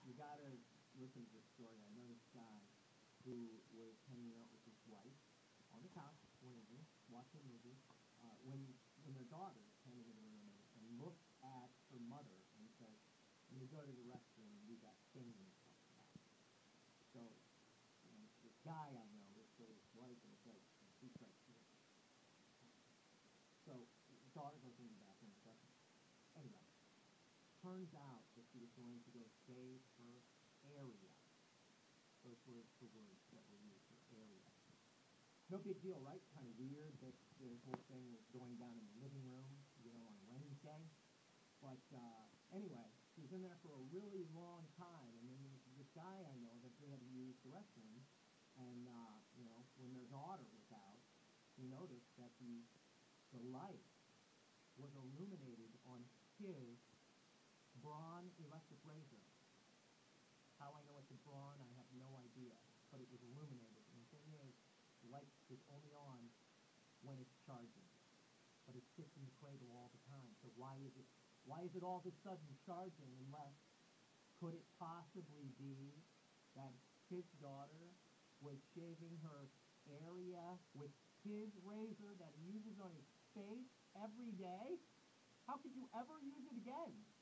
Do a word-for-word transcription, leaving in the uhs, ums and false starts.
you gotta listen to this story. I know this guy who was hanging out with his wife on the couch one evening, watching a movie, uh, when when their daughter came into the room and, and looked at her mother and said, "When you go to the restroom, you got stains coming out." So, you know, this guy I know looked at his wife and said, "She's right here." So, the daughter goes into the bathroom and doesn't. Anyway, turns out that she was going to go save her area. Those were the words that were used, her area. No big deal, right? Kind of weird that this whole thing was going down in the living room, you know, on a Wednesday. But uh, anyway, she was in there for a really long time, and then this guy I know eventually had to use the restroom, and uh, you know, when their daughter was out, he noticed that the the light was illuminated on his Braun electric razor. How I know it's a Braun, I have no idea, but it was illuminated. And the thing is, the light is only on when it's charging, but it sits in the cradle all the time. So why is it why is it all of a sudden charging? Unless, could it possibly be that his daughter was shaving her area with his razor that he uses on his face every day? How could you ever use it again?